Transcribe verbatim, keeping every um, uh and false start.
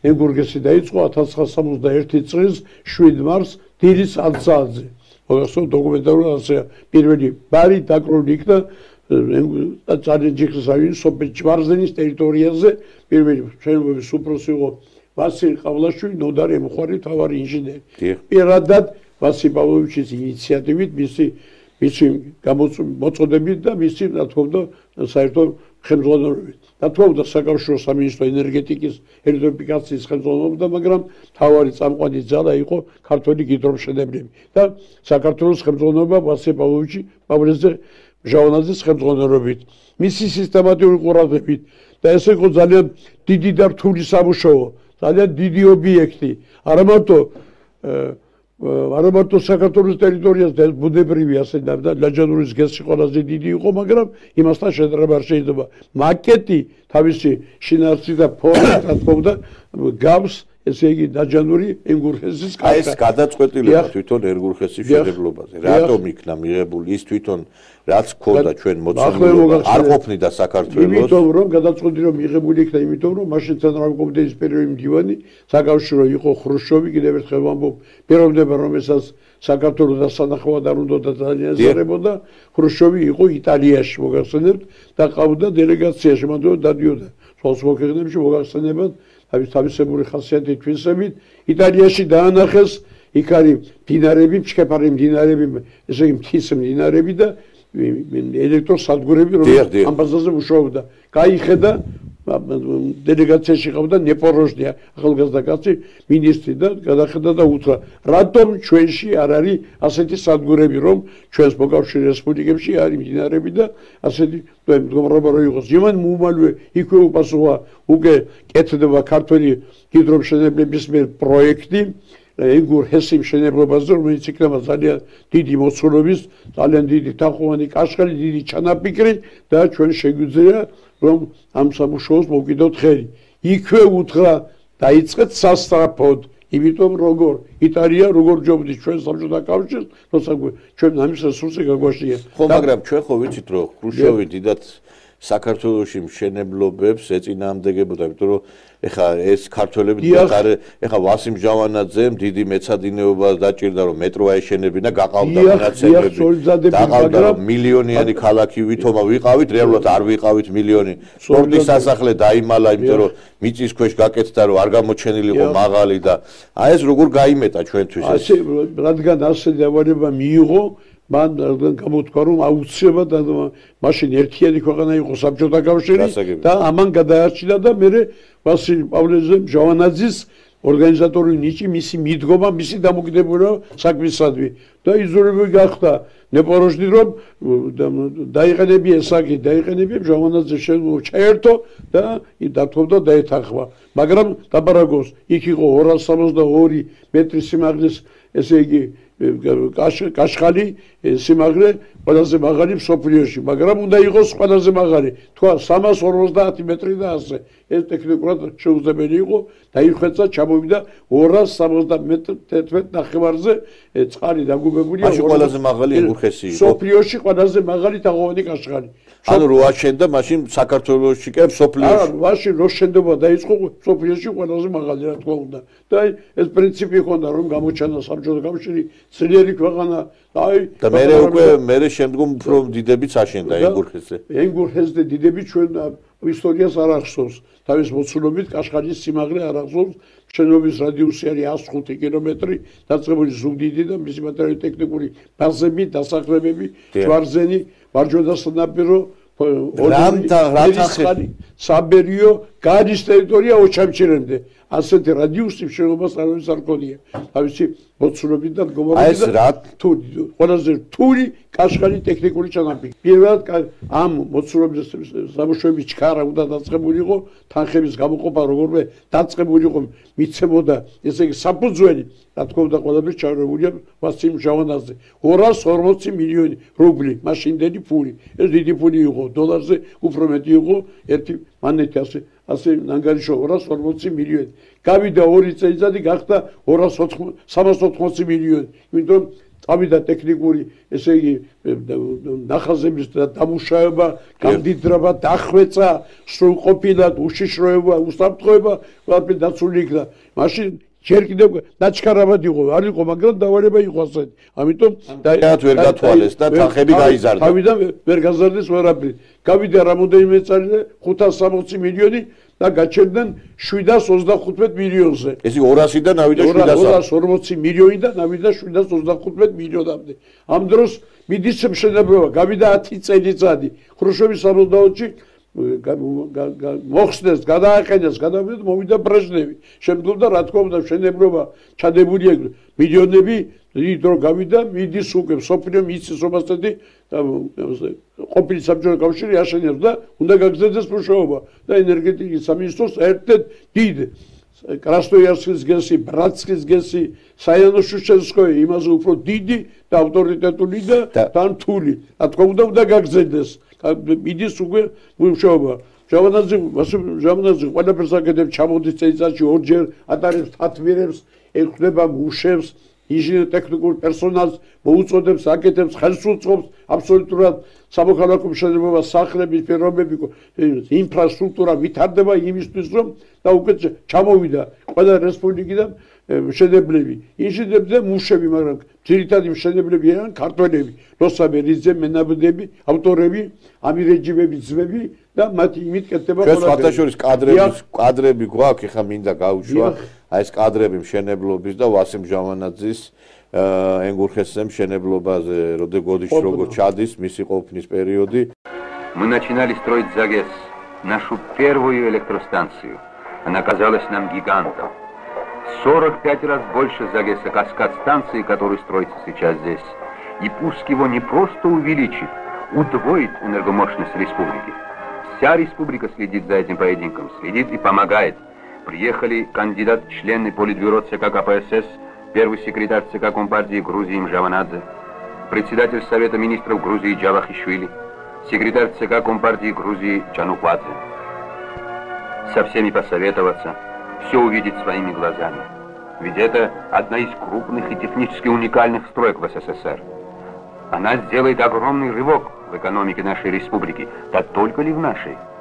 ენგურგესი დაიწყო ათას ცხრაასა სამოცდაერთი წლის შვიდ მარტს დილის ათ საათზე. მოგახსოვთ დოკუმენტალურად ასე პირველი ბარი დაკრული იქნა ძალიან ჯიხის რაიონის სოფელ ჭვარზენის ტერიტორიაზე პირველი მშენებლობის უფროსი იყო ვასილ ყავლაშვილი ნოდარი ემუხვარი მთავარი ინჟინერი. პირადად ვასილ პავლოვიჩის ინიციატივით მისი მისი გამოწოდებით და მისი რა თქმა უნდა საერთო ხელმძღვანელობით. რა თქმა უნდა საკავშირო სამინისტრო ენერგეტიკის ელექტრიფიკაციის ხელმძღვანელობდა, მაგრამ მთავარი წამყვანი ძალა იყო ქართველი ჰიდრომშენებლები და საქართველოს ხელმძღვანელობა ვასილ პავლოვიჩი პავლეზე ჟავანაძის ხელმძღვანელობით. მისი სისტემატიური ყურადღებით და ეს იყო ძალიან დიდი და რთული სამუშაო, ძალიან დიდი ობიექტი. არა მარტო არა მარტო საქართველოს ტერიტორიაზე და ბუნებრივი ასე და ლაჯანურის გეზში ყველაზე დიდი იყო, მაგრამ იმასთან შედარება არ შეიძლება. მაკეტი თავისი შინაარსით და ფორმით რა თქმა უნდა გავს ესე იგი ლაჯანური ენგურხესის კაშკა. ეს გადაწყვეტილება თვითონ ენგურხესის მშენებლობაზე. რატომ იქნა მიღებული ის თვითონ რაც ქონდა ჩვენ მოცემულობა არ ყოფნიდა საქართველოს? იმიტომ რომ გადაწყვეტილი რომ მიღებული იქნა, იმიტომ რომ მაშინ ცენტრალური კომიტეტის პირველი მდივანი საკავშირო იყო ხრუშჩოვი, კიდევ ერთხელ ვამბობ, პიროვნება რომ ესაც საქართველოს დასანახავად არ უნდა ძალიან ზარებოდა, ხრუშჩოვი იყო იტალიაში, მოგახსენებთ, და ყავდა დელეგაციაში, მანდ დადიოდა სხვადასხვა ქვეყნებში მოგახსენებათ თავისებური ხასიათით თვისებით, იტალიაში დაანახეს, იქ არის მდინარეები, ფშქეფარი მდინარეები, ესე იგი მთის მდინარეები და ელექტროსადგურები, რომელიც ამ ბაზაზე მუშაობდა. გაიხედა დელეგაციაში ყავდა ნეპოროჟდია, ახალგაზრდა კაცი, მინისტრი და გადახედა და უთხრა, რატომ ჩვენში არ არის ასეთი სადგურები, რომ ჩვენს მოკავშირე რესპუბლიკებში არის მდინარეები და ასეთი მდგომარეობა რო იყოს. იმან მოუმალვე იქვე უპასუხა, უკვე კეთდება ქართველი ჰიდრომშენებლების მიერ პროექტი ენგურჰესის მშენებლობაზე, რომელიც იქნება ძალიან დიდი მოცულობის, ძალიან დიდი თაღოვანი კაშხალი, დიდი ჩანაფიქრი და ჩვენ შეგვიძლია რომ ამ სამუშაოს მოვკიდოთ ხელი. იქვე უთხრა დაიწყეთ სასწრაფოდ, იმიტომ როგორ იტალია როგორ ჯობდის ჩვენ საბჭოთა კავშირს, როცა ჩვენ ამის რესურსი გაგვაშია. ხო, მაგრამ ჩვენ ხო ვიცით რომ ხრუშჩოვი დიდად საქართველოში მშენებლობებს ეწინააღმდეგებოდა, იმიტომ რომ ეხა ეს ქართველები არ ეხა ვასიმ ჟავანაძემ დიდი მეცადინეობა დაჭირდა რომ მეტრო აეშენებინა, გაყავდა მონაცემები. დაყავდა რომ მილიონიანი ქალაქი ვითომა ვიყავით, რეალურად არ ვიყავით მილიონი. სპორტის სასახლე დაიმალა, იმიტომ რომ მიწის ქვეშ გაკეთდა რომ არ გამოჩენილიყო მაღალი და აი ეს როგორ გაიმეტა ჩვენთვის ეს. ასე რადგან ასე დავალება მიიღო მან გამოთქვა რომ აუცილებლად მაშინ ერთიანი ქვეყანა იყო საბჭოთა კავშირი და ამან გადაარჩინა და მე ვასილ პავლეზე ჟავანაძის ორგანიზატორული ნიჭი, მისი მიდგომა, მისი დამოკიდებულება საქმისადმი და იზოლირებული გახდა ნეპოროჟდი რომ დაიყენებია საკი, დაიყენებია ჟავანაძე ჩაერთო და დათხოვდა დაეთანხმა. მაგრამ დაბარაგოს იქ იყო ორას სამოცდაორი მეტრი სიმაღლის ესე იგი კაშხალი სიმაღლე ყველაზე მაღალი მსოფლიოში, მაგრამ უნდა იყოს ყველაზე მაღალი. თქვა სამას ორმოცდაათი მეტრი და ასე. ეს ტექნიკურად შეუძლებელი იყო, დაიხვეწა, ჩამოვიდა ორას სამოცდათერთმეტ ნახევარზე წყალი დაგუბებულია. მაშინ ყველაზე მაღალი ენგურხესი იყო. მსოფლიოში ყველაზე მაღალი თაღოვანი კაშხალი. ანუ რო აშენდა, მაშინ საქართველოში კი მსოფლიოში. არა, მაშინ რო შენდება დაიწყო მსოფლიოში ყველაზე მაღალი, რა თქმა უნდა. და ეს პრინციპი ჰქონდა, რომ გამოჩანა საბჭოთა კავშირი ძლიერი ქვეყანა. აი და მე უკვე მე შემდგომ უფრო დიდებიც აშენდა ენგურხესზე. ენგურხესზე დიდები ჩვენ ისტორიას არ ახსოვს. თავის მოცულობით კაშხალის სიმაღლე არ ახსოვს. შენობის რადიუსი არის εκατს ხუთი კილომეტრი, დაწყებული ზუგდიდი და მისი მატერიალური ტექნიკური ბაზები, დასახლებები, ჯვარზენი, მარჯვენა სანაპირო, ოლიმპიადი, საბერიო, გადის ტერიტორია ოჩამჩირემდე. ასეთი რადიუსი შენობას არავის არ ქონია. თავისი მოცულობით და მდგომარეობით და ყველაზე რთული კაშხალი ტექნიკური ჩანაფიქრი. პირველად ამ მოცულობის სამუშაოების ჩქარა უნდა დაწყებულიყო, თანხების გამოყოფა როგორმე დაწყებული იყო, მიცემოდა ესე იგი საფუძველი, რა თქმა უნდა ყველაფერი ჩაერებულია ვასილ ჟავანაძე. ორას ორმოცი მილიონი რუბლი, მაშინდელი ფული. ეს დიდი ფული იყო, დოლარზე უფრო მეტი იყო, ერთი მანეთი ასე ასე ნანგარიშო ორას ორმოცი მილიონი. გავიდა ორი წელიწადი გახდა სამას ოთხმოცი მილიონი. იმიტომ წავიდა ტექნიკური, ესე იგი ნახაზების დამუშავება, გამდიდრება, დახვეწა, სრულყოფილად უშიშროება, უსაფრთხოება, ყველაფერი დაცული იქნა. მაშინ ჯერ კიდევ დაჩქარავად იყო, არ იყო, მაგრამ დავალება იყო ასეთი. ამიტომ დაათ ვერ გათვალეს და თანხები გაიზარდა. თავიდან ვერ გაზარდეს ვერაფერი. გავიდა რამოდენიმე წელი ხუთას სამოცი მილიონი და გაჩერდნენ შვიდას ოცდახუთმეტ მილიონზე. ეს ორასიდან ავიდა შვიდას ორას ორმოცი მილიონიდან ავიდა შვიდას ოცდახუთმეტ მილიონამდე. ამ დროს მიდის მშენებლობა, გავიდა ათი წელიწადი. ხრუშჩოვის სამოცდაოთხში მოხსნეს, გადააყენეს, გადავიდა, მოვიდა ბრეჟნევი. შემდგომ რა თქმა უნდა მშენებლობა ჩადებული ეგ მილიონები დიდ დრო გავიდა, მიდის უკვე სოფლიო მიწის ომასტეთი და ყოფილი საბჭოთა კავშირი აშენებს და უნდა გაგრძელდეს მუშაობა და ენერგეტიკის სამინისტროს ერთ-ერთ დიდ კრასნოიარსკის გესი, ბრატსკის გესი, საიანო-შუშენსკოი იმაზე უფრო დიდი და ავტორიტეტული და თანთული. რა თქმა უნდა უნდა გაგრძელდეს. მიდის უკვე მუშაობა. ჟავანაძე ჟავანაძე ყველაფერს აკეთებს, ჩამოდის წელიწადში ორჯერ, ატარებს თათბირებს, ეხება გუშებს, ინჟინერ ტექნიკურ პერსონალს მოუწოდებს, აკეთებს, ხელს უწყობს აბსოლუტურად სამოქალაქო მშენებლობა, სახლების პირობები, ინფრასტრუქტურა ვითარდება იმისთვის, რომ და უკვე ჩამოვიდა ყველა რესპუბლიკიდან მშენებლები. ინჟინერები და მუშები, მაგრამ ძირითადი მშენებლები არიან ქართველები, როსაბერიძე, მენაბდები, ავტორები, ამირეჯიბების ძმები და მათი იმით კეთდება ყველაფერი. ჩვენ სხვათაშორის კადრების კადრები გვაქვს, ეხა მინდა გავუშვა აი ეს კადრები მშენებლობის და ვასიმ ჟავანაძის ენგურხესზე მშენებლობაზე, როდი გოდიშ როგორ ჩადის მისი ყოფნის პერიოდი. Мы начинали строить ЗАГЭС, нашу первую электростанцию. Она казалась нам гигантом. сорок пять раз больше ЗАГЭСа Каскад-станции, который строится сейчас здесь. И пуск его не просто увеличит, удвоит энергомощность республики. Вся республика следит за этим поединком, следит и помогает. Приехали кандидат в члены Политбюро ЦК КПСС, первый секретарь ЦК Компартии Грузии Мжаванадзе, председатель Совета министров Грузии Джавахишвили, секретарь ЦК Компартии Грузии Чануквадзе. Со всеми посоветоваться, все увидеть своими глазами. Ведь это одна из крупных и технически уникальных строек в СССР. Она сделает огромный рывок в экономике нашей республики, да только ли в нашей.